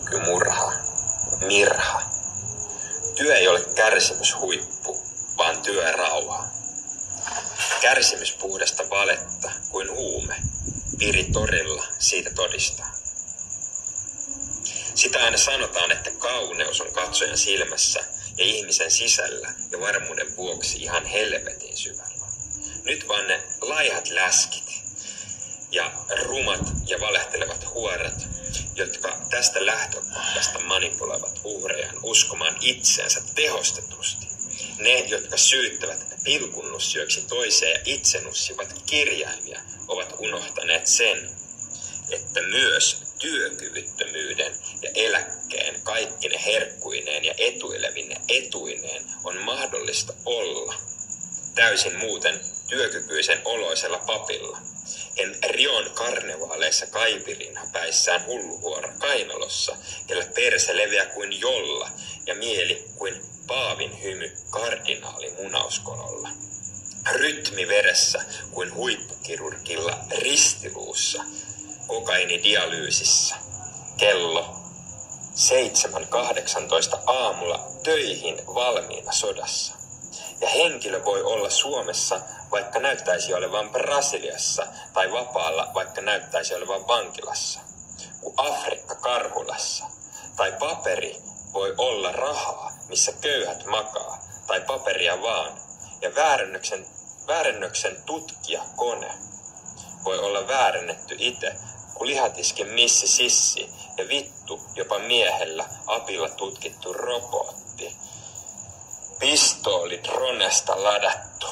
älykkyymurha, mirha. Työ ei ole kärsimyshuippu, vaan työrauha. Kärsimys puhdasta valetta kuin huume. Piri torilla siitä todistaa. Sitä aina sanotaan, että kauneus on katsojan silmässä ja ihmisen sisällä ja varmuuden vuoksi ihan helvetin syvällä. Nyt vaan ne laihat läskit ja rumat ja valehtelevat huoret, jotka tästä lähtökohdasta manipuloivat uhrejaan uskomaan itseensä tehostetusti. Ne, jotka syyttävät pilkunnussyöksi toiseen ja itse nussivat kirjaimia, ovat unohtaneet sen, että myös työkyvyttömyyden ja eläkkeen kaikkine herkkuineen ja etuilevine etuineen on mahdollista olla täysin muuten työkykyisen oloisella papilla. En Rion karnevaaleissa kaipirin päissään hulluvuora kainalossa, kellä perse leveä kuin jolla ja mieli kuin paavin hymy kardinaali munauskololla. Rytmi veressä kuin huippukirurgilla ristiluussa, kokainidialyysissä. Kello 7.18 aamulla töihin valmiina sodassa. Ja henkilö voi olla Suomessa, vaikka näyttäisi olevan Brasiliassa, tai vapaalla, vaikka näyttäisi olevan vankilassa. Kuin Afrikka Karhulassa. Tai paperi voi olla rahaa, missä köyhät makaa, tai paperia vaan. Ja väärennöksen tutkija kone voi olla väärennetty itse, kuin lihatiskin missi sissi, ja vittu jopa miehellä apilla tutkittu robotti. Pistooli dronesta ladattu.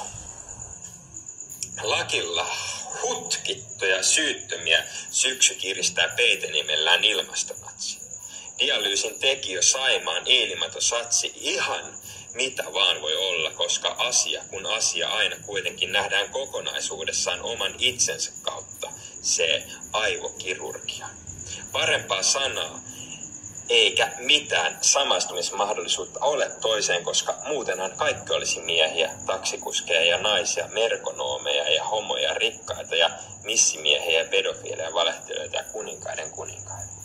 Lakilla hutkittu ja syyttömiä syksy kiristää peitenimellään ilmastokatsi. Dialyysin tekijä Saimaan ilmaton satsi ihan mitä vaan voi olla, koska kun asia aina kuitenkin nähdään kokonaisuudessaan oman itsensä kautta, se aivokirurgia. Parempaa sanaa eikä mitään samaistumismahdollisuutta ole toiseen, koska muutenhan kaikki olisi miehiä, taksikuskeja ja naisia, merkonoomeja ja homoja, rikkaita ja missimiehiä ja pedofiileja, valehtelijoita ja kuninkaiden kuninkaita.